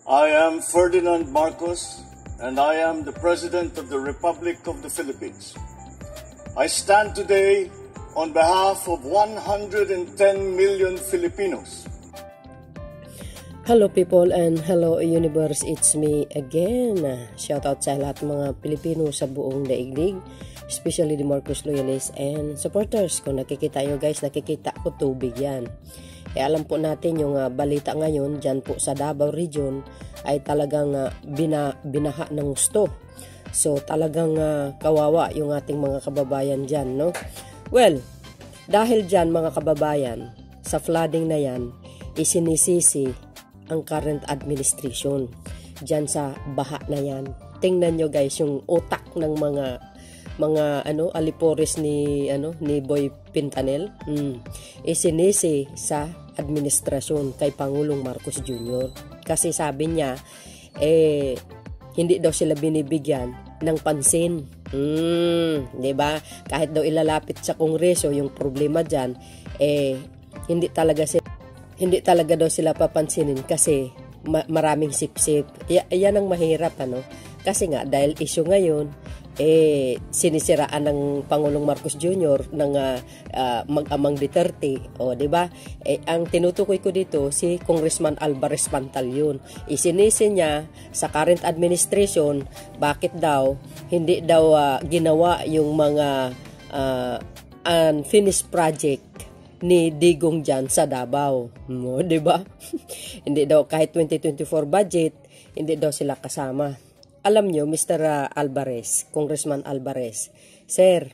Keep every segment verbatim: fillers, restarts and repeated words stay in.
I am Ferdinand Marcos, and I am the President of the Republic of the Philippines. I stand today on behalf of one hundred ten million Filipinos. Hello people and hello universe, it's me again. Shoutout sa lahat mga Pilipino sa buong daigdig, especially the Marcos loyalists and supporters. Kung nakikita nyo guys, nakikita ko tubig yan. E alam po natin yung uh, balita ngayon dyan po sa Davao Region ay talagang uh, bina, binaha ng gusto. So talagang uh, kawawa yung ating mga kababayan dyan, no? Well, dahil dyan mga kababayan, sa flooding na yan, isinisisi ang current administration dyan sa baha na yan. Tingnan nyo guys yung utak ng mga mga ano alipores ni ano ni Boy Pintanel. Hmm. Isinisi sa administrasyon kay Pangulong Marcos Junior Kasi sabi niya eh hindi daw sila binibigyan ng pansin. Hmm, 'di ba? Kahit daw ilalapit sa Kongreso yung problema diyan, eh hindi talaga sila hindi talaga daw sila papansinin kasi ma maraming sipsip. Y yan ang mahirap ano. Kasi nga dahil issue ngayon eh sinisiraan ng Pangulong Marcos Junior ng uh, uh, mag-amang Duterte, o di ba? Eh ang tinutukoy ko dito si Congressman Alvarez Pantaleon. Isinisi niya sa current administration bakit daw hindi daw uh, ginawa yung mga uh, unfinished project ni Digong dyan sa Davao, mo, di ba? Hindi daw kahit twenty twenty-four budget, hindi daw sila kasama. Alam nyo, Mister Alvarez, Congressman Alvarez, Sir,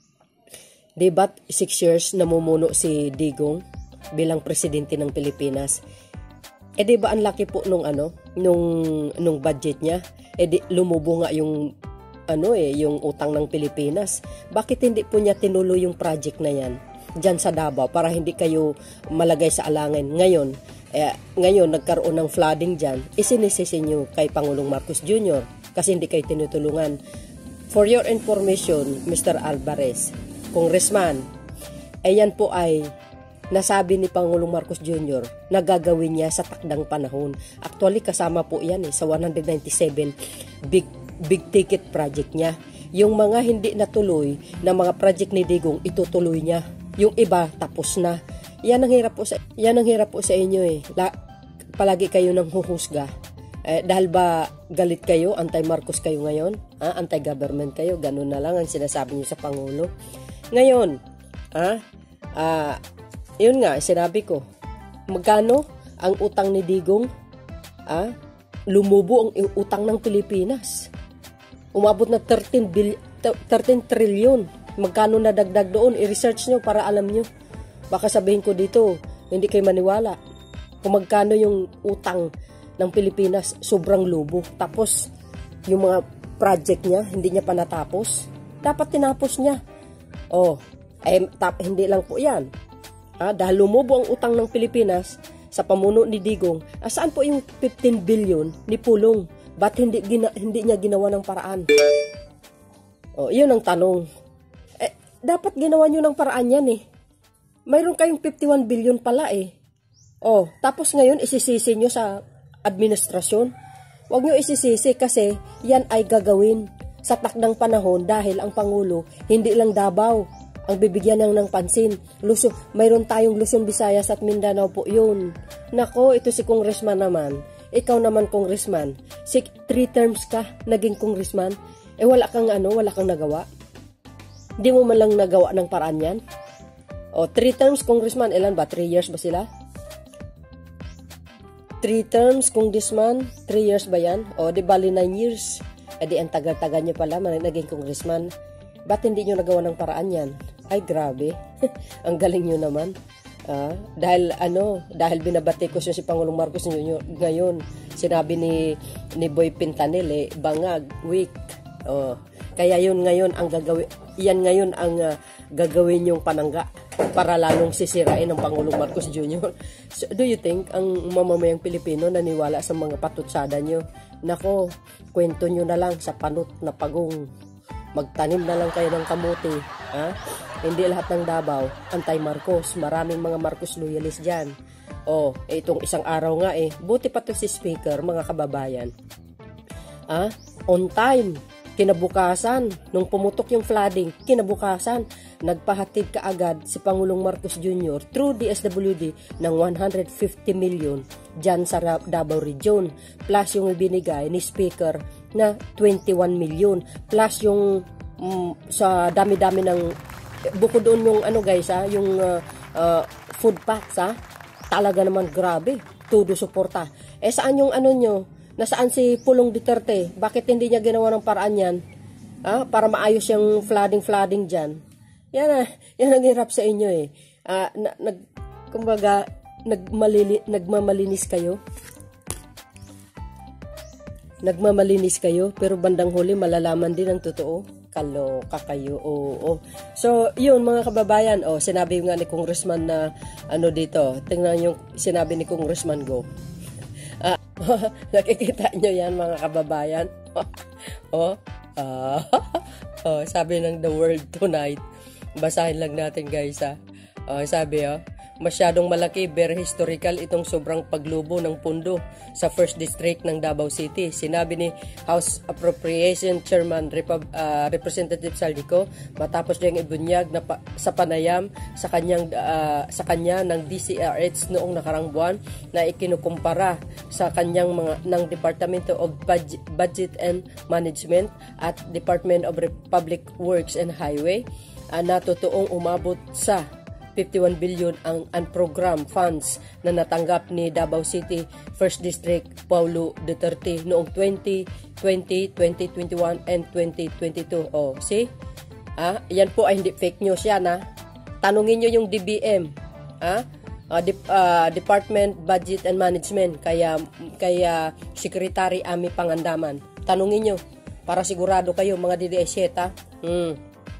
di ba six years namumuno si Digong bilang presidente ng Pilipinas? Eh di ba ang laki po nung ano, nung nung budget niya? Eh di lumubo nga yung ano eh, yung utang ng Pilipinas. Bakit hindi po niya tinuloy yung project na yan diyan sa Davao para hindi kayo malagay sa alangan? Ngayon, Eh, ngayon, nagkaroon ng flooding dyan, isinisisi nyo kay Pangulong Marcos Junior kasi hindi kayo tinutulungan. For your information, Mister Alvarez, Congressman, eh yan po ay nasabi ni Pangulong Marcos Junior na gagawin niya sa takdang panahon. Actually, kasama po yan eh, sa one hundred ninety-seven big, big ticket project niya. Yung mga hindi natuloy na mga project ni Digong, itutuloy niya. Yung iba, tapos na. Yan ang hirap po sa yan ang hirap po sa inyo eh. La, palagi kayo nang huhusga. Eh, dahil ba galit kayo, anti-Marcos kayo ngayon? Ah, anti-government kayo, ganun na lang ang sinasabi niyo sa Pangulo. Ngayon, ah, ah, yun nga, sinabi ko, magkano ang utang ni Digong? Ah, lumubo ang utang ng Pilipinas. Umabot na thirteen trillion. Magkano na dagdag doon? I-research nyo para alam nyo. Baka sabihin ko dito, hindi kayo maniwala. Kung magkano yung utang ng Pilipinas, sobrang lubo. Tapos, yung mga project niya, hindi niya pa natapos. Dapat tinapos niya. Oh, eh, tap, hindi lang po yan. Ah, dahil lumubo ang utang ng Pilipinas sa pamuno ni Digong, ah, saan po yung fifteen billion ni Pulong? Ba't hindi, gina, hindi niya ginawa ng paraan? Oh, yun ang tanong. Eh, dapat ginawa nyo ng paraan yan eh. Mayroon kayong fifty-one billion pala eh. Oh, tapos ngayon isisisi nyo sa administrasyon. Huwag nyo isisisi kasi yan ay gagawin sa takdang panahon dahil ang Pangulo hindi lang Davao ang bibigyan ng, ng pansin. Luzon, mayroon tayong Luzon, Visayas at Mindanao po yun. Nako, ito si Congressman naman. Ikaw naman Congressman. Si, three terms ka naging Congressman. Eh wala kang ano, wala kang nagawa. Hindi mo man lang nagawa ng paraan yan. O, three terms, Congressman. Ilan ba? Three years ba sila? Three terms, Congressman. Three years ba yan? O, di bali nine years. E di, ang tagal-tagal nyo pala, naging Congressman. Ba't hindi nyo nagawa ng paraan yan? Ay, grabe. Ang galing nyo naman. Ah, dahil, ano, dahil binabati ko siya si Pangulong Marcos ngayon. Sinabi ni, ni Boy Pintanel, eh, bangag, weak. O, kaya yun ngayon ang gagawin, yan ngayon ang uh, gagawin yung panangga para lalong sisirain ng Pangulong Marcos Junior So, do you think ang mamamayang Pilipino naniwala sa mga patutsada nyo? Nako, kwento nyo na lang sa panot na pagong. Magtanim na lang kayo ng kamuti. Ha? Hindi lahat ng Davao anti-Marcos. Maraming mga Marcos loyalists dyan. Oh, eh, itong isang araw nga eh. Buti pa to si Speaker, mga kababayan. Ah, on time. Kinabukasan, nung pumutok yung flooding, kinabukasan, nagpahatid kaagad si Pangulong Marcos Junior through D S W D ng one hundred fifty million dyan sa Davao Region. Plus yung ibinigay ni Speaker na twenty-one million. Plus yung um, sa dami-dami ng, bukod doon yung ano guys ha, yung uh, uh, food packs ha, talaga naman grabe, todo suporta. Eh saan yung ano nyo? Nasaan si Pulong Duterte? Bakit hindi niya ginawa ng paraan yan? Ah, para maayos yung flooding-flooding dyan. Yan ah, yan ang hirap sa inyo eh. Ah, na, nag, kumbaga, nagmalili, nagmamalinis kayo. Nagmamalinis kayo, pero bandang huli malalaman din ang totoo. Kaloka kayo, oo. oo. So, yun mga kababayan, oh, sinabi nga ni Congressman na ano dito, tingnan yung sinabi ni Congressman Go. Ah, nakikita nyo yan mga kababayan. oh, ah, oh, sabi ng The World Tonight. Basahin lang natin guys ha. Oh, sabi oh, masyadong malaki, very historical itong sobrang paglubo ng pundo sa first District ng Davao City. Sinabi ni House Appropriation Chairman Repub, uh, Representative Saldico matapos niyang ibunyag na pa, sa panayam sa kanyang uh, sa kanya ng D C R H noong nakarang buwan na ikinukumpara sa kanyang mga ng Department of Budget, Budget and Management at Department of Public Works and Highway uh, na totoong umabot sa fifty-one billion ang unprogrammed funds na natanggap ni Davao City first District Paulo Duterte noong twenty twenty, twenty twenty-one, and twenty twenty-two. Oh, see? Ah, yan po ay hindi fake news yan, ha? Tanungin nyo yung D B M, ha? Uh, Dep uh, Department Budget and Management, kaya, kaya Secretary Ami Pangandaman. Tanungin nyo, para sigurado kayo, mga D D S yet, ha? Hmm.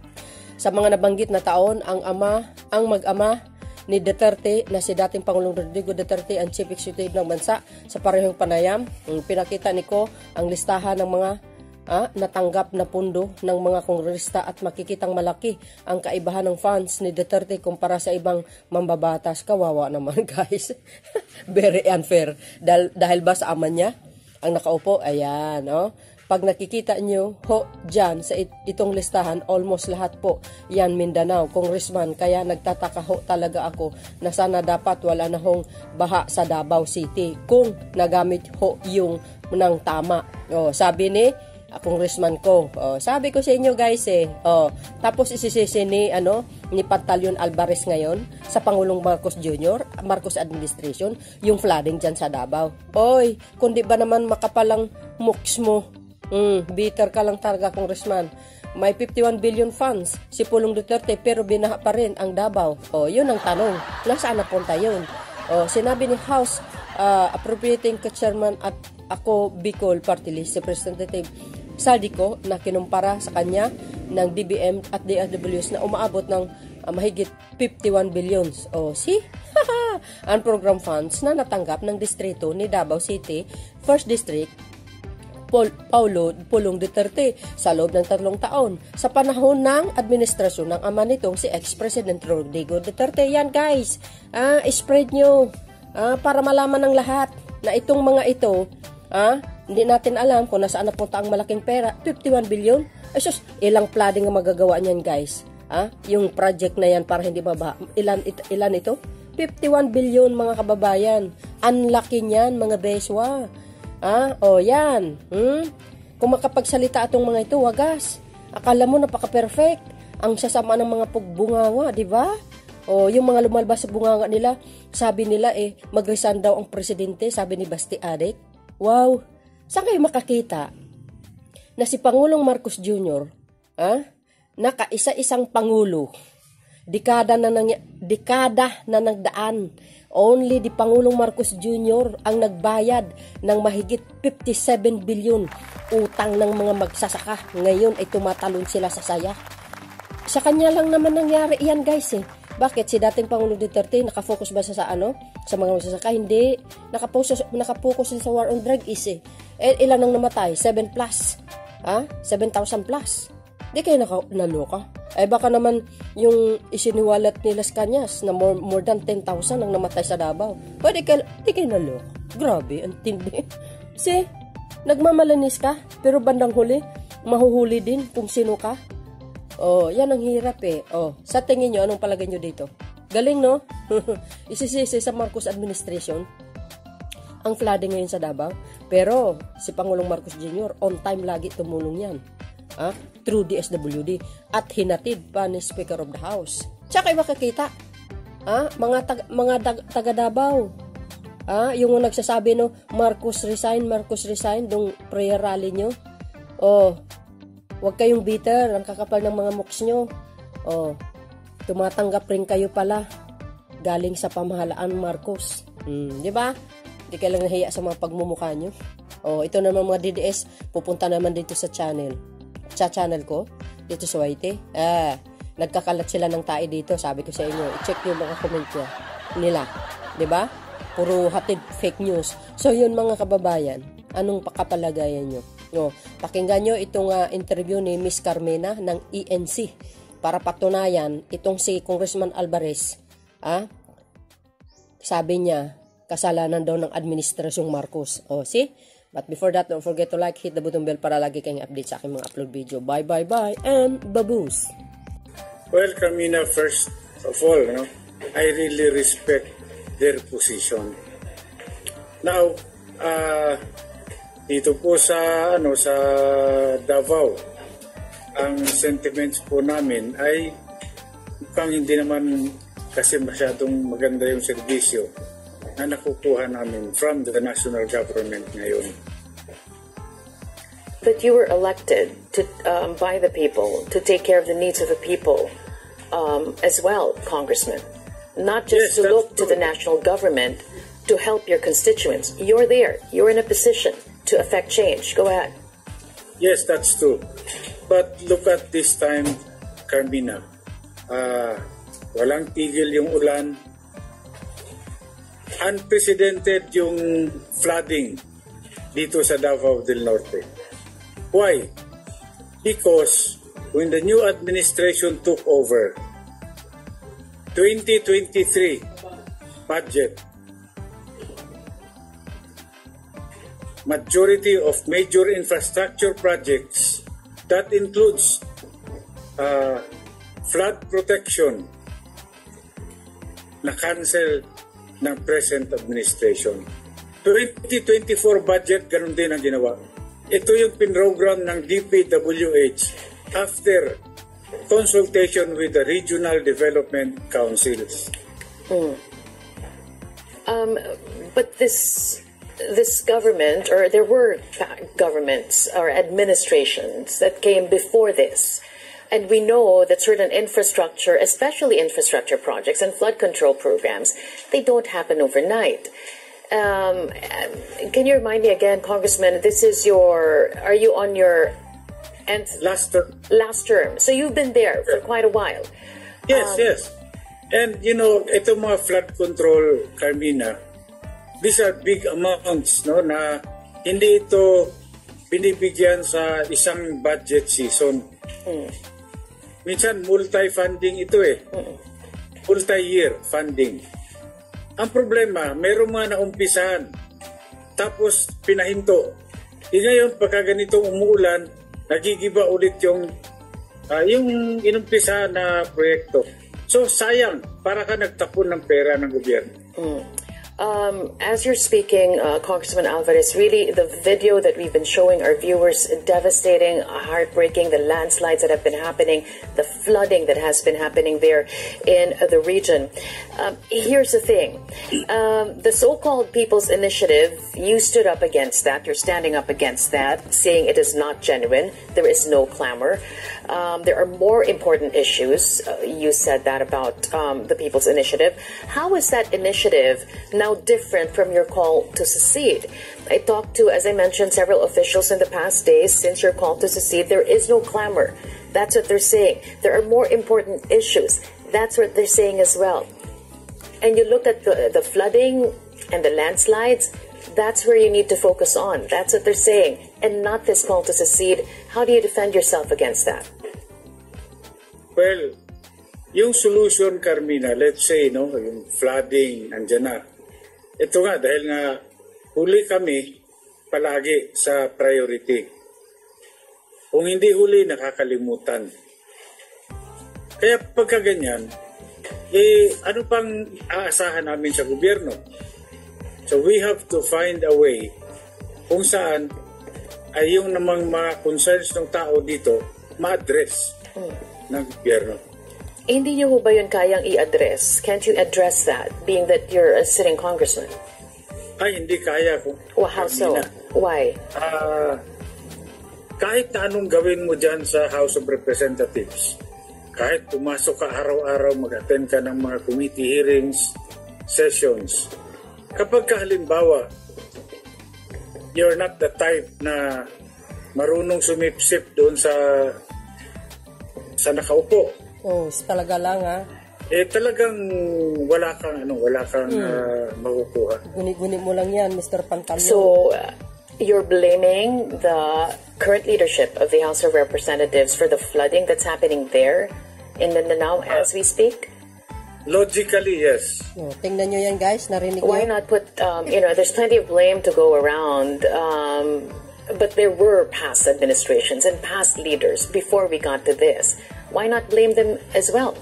Sa mga nabanggit na taon, ang ama, ang mag-ama ni Duterte na si dating Pangulong Rodrigo Duterte ang Chief Executive ng bansa sa parehong panayam. Pinakita ni ko ang listahan ng mga ah, natanggap na pundo ng mga kongresista at makikitang malaki ang kaibahan ng funds ni Duterte kumpara sa ibang mambabatas. Kawawa naman guys. Very unfair. Dahil, dahil ba sa ama niya ang nakaupo? Ayan, oh. Pag nakikita nyo, ho, dyan, sa it itong listahan, almost lahat po, yan Mindanao, Congressman. Kaya nagtataka ho talaga ako na sana dapat wala na hong baha sa Davao City kung nagamit ho yung ng tama. O, sabi ni uh, Congressman ko, o, sabi ko sa inyo guys eh, o, tapos isisisi ni, ano, ni Pantaleon Alvarez ngayon sa Pangulong Marcos Junior, Marcos Administration, yung flooding dyan sa Davao. Oy, kundi ba naman makapalang muks mo? Mm, bitter ka lang talaga, Congressman. May fifty-one billion funds si Pulong Duterte pero binaha pa rin ang Davao. O, yun ang tanong. Nasaan napunta yun? O, sinabi ni House uh, Appropriating Chairman at ako Bicol Party List, Representative Saldico, na kinumpara sa kanya ng D B M at D S W S na umaabot ng uh, mahigit fifty-one billions. O, see? Ang program funds na natanggap ng distrito ni Davao City, first District, Paulo Pulong Duterte sa loob ng tatlong taon sa panahon ng administrasyon ng ama nitong si ex-President Rodrigo Duterte. Yan guys, ah, spread nyo ah, para malaman ng lahat na itong mga ito, ah, hindi natin alam kung nasaan napunta ang malaking pera. Fifty-one billion? Ay sus, ilang flooding ang magagawa niyan guys, ah, yung project na yan para hindi mabaha. Ilan, it, ilan ito? fifty-one billion mga kababayan. Unlucky niyan mga beswa. Ah, oh yan. Hmm? Kung makapagsalita atong mga ito, wagas. Akala mo napaka-perfect. Ang sasama ng mga pugbungawa, di ba? O yung mga lumalabas sa bunganga nila, sabi nila eh, mag-resign daw ang presidente, sabi ni Basti Adik. Wow. Saan kayo makakita na si Pangulong Marcos Junior, ah, naka-isa-isang pangulo, dekada na nang dekada na nagdaan, only di Pangulong Marcos Junior ang nagbayad ng mahigit fifty-seven billion utang ng mga magsasaka. Ngayon ay tumatalon sila sa saya. Sa kanya lang naman nangyari yan guys eh. Bakit si dating Pangulong Duterte nakafocus ba sa, sa ano? Sa mga magsasaka? Hindi. Nakapokus, nakapokus sa war on drug is eh. eh ilan ang namatay? seven plus. Ha? seven thousand plus. Di kayo naka, naloka. Ay baka naman yung isiniwalat ni Las Cañas na more, more than ten thousand ang namatay sa Davao. Pwede kayo, di kayo nalok. Grabe, ang tindi. See, nagmamalanis ka, pero bandang huli, mahuhuli din kung sino ka. Oh, yan ang hirap eh. Oh, sa tingin nyo, anong palagay nyo dito? Galing, no? Isisisi sa Marcos administration ang flooding ngayon sa Davao. Pero, si Pangulong Marcos Junior, on time lagi tumulong yan. Ah, through D S W D at hinatid pa ni Speaker of the House. Tsaka iba kakita, ah, mga taga, mga dag, taga Davao, ah, yung nagsasabi no, Marcos resign, Marcos resign, dong prayer rally nyo. Oh, wag kayong bitter, ang kakapal ng mga muks nyo. Oh, tumatanggap rin kayo pala galing sa pamahalaan Marcos. Hmm, di ba? Di kayo lang nahiya sa mga pagmumukha nyo. Oh, ito naman mga D D S, pupunta naman dito sa channel. Sa channel ko, dito sa Y T. Ah, nagkakalat sila ng tae dito. Sabi ko sa inyo, i-check yung mga comment nyo nila. Diba? Puro hatid fake news. So, yun mga kababayan, anong pakapalagayan nyo? No, pakinggan nyo itong uh, interview ni Miss Carmena ng E N C para patunayan itong si Congressman Alvarez. Ah, sabi niya, kasalanan daw ng administrasyong Marcos. O, oh, see? But before that, don't forget to like, hit the button bell para lagi kayong update sa aking mga upload video. Bye, bye, bye, and baboos! Well, Carmina, first of all, you know, I really respect their position. Now, uh, dito po sa, ano, sa Davao, ang sentiments po namin ay pang hindi naman kasi masyadong maganda yung serbisyo na nakukuha namin from the national government ngayon. But you were elected to um, by the people to take care of the needs of the people um, as well, Congressman. Not just Yes, to look true. to the national government to help your constituents. You're there. You're in a position to affect change. Go ahead. Yes, that's true. But look at this time, Carmina. Uh, walang tigil yung ulan. Unprecedented yung flooding dito sa Davao del Norte. Why? Because when the new administration took over, twenty twenty-three budget, majority of major infrastructure projects, that includes uh, flood protection, na-cancel ng present administration. twenty twenty-four budget, ganun din ang ginawa. Ito yung pinrogram ng D P W H after consultation with the regional development councils. Hmm. Um, but this this government, or there were governments or administrations that came before this. And we know that certain infrastructure, especially infrastructure projects and flood control programs, they don't happen overnight. Um, can you remind me again, Congressman, this is your, are you on your and Last term. last term? So you've been there for quite a while. Yes, Um, yes. And you know, ito mga flood control, Carmina, these are big amounts, no, na hindi ito binibigyan sa isang budget season. Hmm. Minsan multi-funding ito eh. Multi-year funding. Ang problema, mayroong mga naumpisahan, tapos pinahinto. Di ngayon, pagka ganitong umuulan, nagigiba ulit yung, uh, yung inumpisahan na proyekto. So, sayang, para ka nagtapon ng pera ng gobyerno. Mm. Um, as you're speaking, uh, Congressman Alvarez, really the video that we've been showing our viewers, devastating, heartbreaking, the landslides that have been happening, the flooding that has been happening there in uh, the region. Um, here's the thing. Um, the so-called People's Initiative, you stood up against that. You're standing up against that, saying it is not genuine. There is no clamor. Um, there are more important issues. Uh, you said that about um, the People's Initiative. How is that initiative now different from your call to secede? I talked to, as I mentioned, several officials in the past days. Since your call to secede, there is no clamor. That's what they're saying. There are more important issues. That's what they're saying as well. And you look at the, the flooding and the landslides, that's where you need to focus on. That's what they're saying, and not this call to secede. How do you defend yourself against that? Well, yung solution, Carmina, let's say, no, yung flooding, andyan na. Ito nga, dahil nga huli kami palagi sa priority. Kung hindi huli, nakakalimutan. Kaya pagka ganyan, eh, ano pang aasahan namin sa gobyerno? So we have to find a way kung saan ay yung namang mga concerns ng tao dito ma-address hmm. ng gobyerno. Eh, hindi niyo ba yun kayang i-address? Can't you address that, being that you're a sitting congressman? Ay, hindi kaya ko. Well, how so? Why? Uh, kahit na anong gawin mo dyan sa House of Representatives, kahit pumasok ka araw-araw, mag-attend ka ng mga committee hearings, sessions, kapag ka halimbawa, you're not the type na marunong sumipsip doon sa sa nakaupo. Oh, talaga lang ha. Eh talagang wala kang ano, wala kang hmm. uh, makukuha. Guni-guni mo lang 'yan, Mister Pantalyon. So uh, you're blaming the current leadership of the House of Representatives for the flooding that's happening there in Mindanao uh, as we speak? Logically, yes. Oh, tingnan nyo yan, guys. Narinig Why nyo? not put, um, you know, there's plenty of blame to go around, um, but there were past administrations and past leaders before we got to this. Why not blame them as well?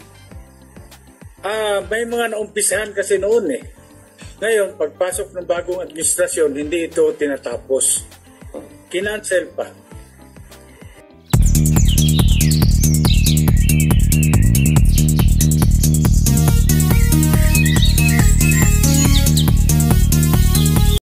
Ah, may mga naumpisahan kasi noon eh. Ngayon, pagpasok ng bagong administrasyon, hindi ito tinatapos. Kinancel pa.